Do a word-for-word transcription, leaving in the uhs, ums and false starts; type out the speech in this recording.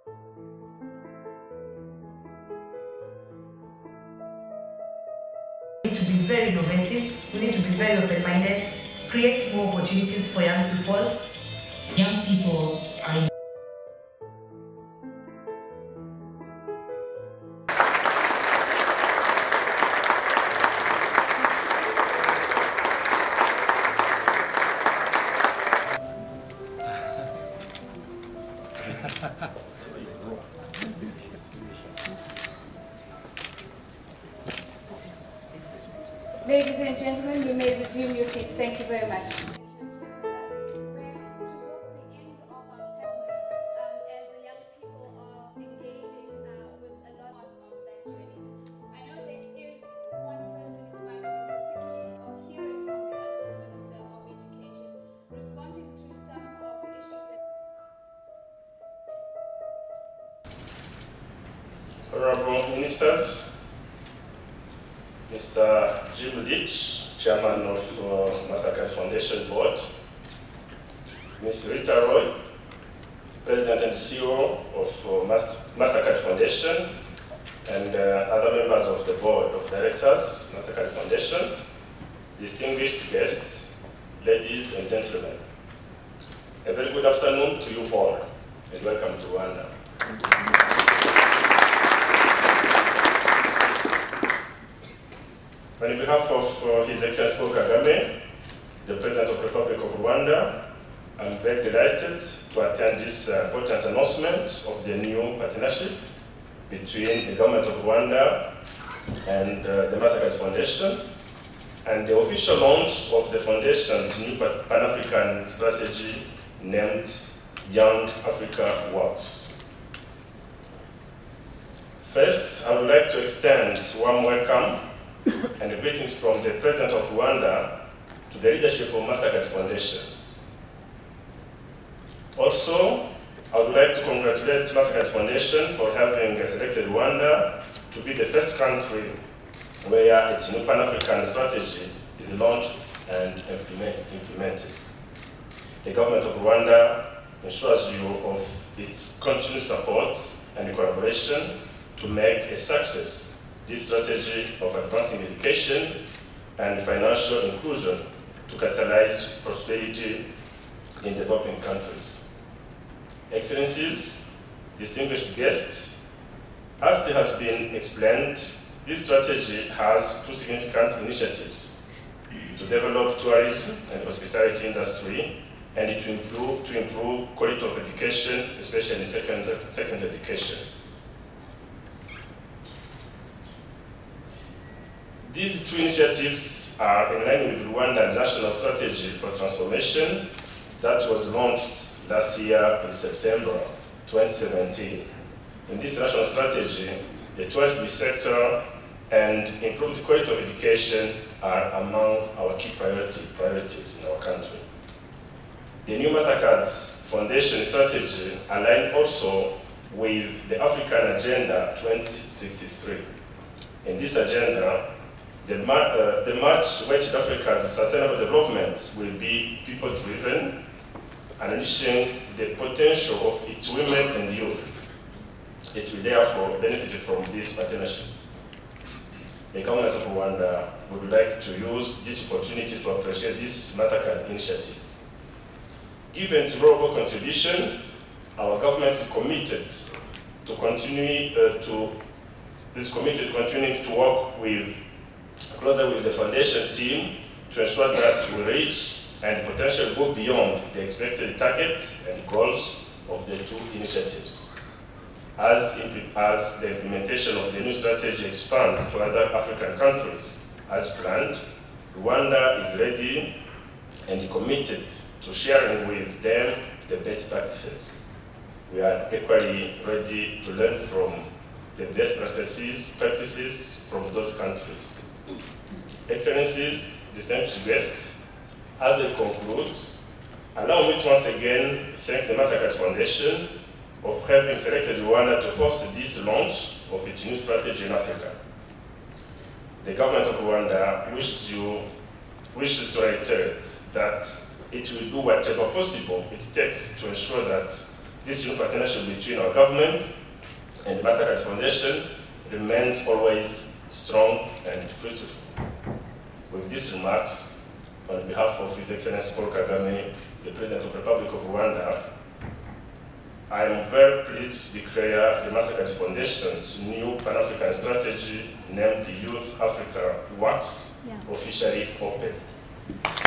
We need to be very innovative, we need to be very open-minded, create more opportunities for young people. Young people are Ladies and gentlemen, you may resume your seats. Thank you very much. Honorable Ministers, Mister Jim Leach, Chairman of uh, Mastercard Foundation Board, Miz Rita Roy, President and C E O of uh, Master Mastercard Foundation, and uh, other members of the Board of Directors, Mastercard Foundation, distinguished guests, ladies and gentlemen. A very good afternoon to you all, and welcome to Rwanda. On behalf of uh, His Excellency Paul Kagame, the President of the Republic of Rwanda, I'm very delighted to attend this uh, important announcement of the new partnership between the government of Rwanda and uh, the Mastercard Foundation, and the official launch of the Foundation's new Pan-African strategy named Young Africa Works. First, I would like to extend a warm welcome and greetings from the President of Rwanda to the leadership of Mastercard Foundation. Also, I would like to congratulate Mastercard Foundation for having selected Rwanda to be the first country where its new Pan-African strategy is launched and implement, implemented. The government of Rwanda ensures you of its continued support and collaboration to make a success this strategy of advancing education and financial inclusion to catalyze prosperity in developing countries. Excellencies, distinguished guests, as it has been explained, this strategy has two significant initiatives: to develop tourism and hospitality industry, and to improve, to improve quality of education, especially second, second education. These two initiatives are in line with Rwanda's National Strategy for Transformation that was launched last year in September twenty seventeen. In this national strategy, the tourism sector and improved quality of education are among our key priority, priorities in our country. The new Mastercard Foundation strategy aligns also with the African Agenda twenty sixty-three. In this agenda, The, uh, the march which Africa's sustainable development will be people-driven, unleashing the potential of its women and youth. It will therefore benefit from this partnership. The government of Rwanda would like to use this opportunity to appreciate this Mastercard initiative. Given its global contribution, our government is committed to continue uh, to is committed to continuing to work with closer with the foundation team to ensure that we reach and potentially go beyond the expected targets and goals of the two initiatives. As, as the implementation of the new strategy expands to other African countries as planned, Rwanda is ready and committed to sharing with them the best practices. We are equally ready to learn from the best practices, practices from those countries. Excellencies, distinguished guests, as I conclude, allow me to once again thank the Mastercard Foundation of having selected Rwanda to host this launch of its new strategy in Africa. The government of Rwanda wishes, you, wishes to reiterate that it will do whatever possible it takes to ensure that This new partnership between our government and the Mastercard Foundation remains always strong and fruitful. With these remarks, on behalf of His Excellency Paul Kagame, the President of the Republic of Rwanda, I am very pleased to declare the Mastercard Foundation's new Pan-African strategy named the Youth Africa Works yeah. officially open.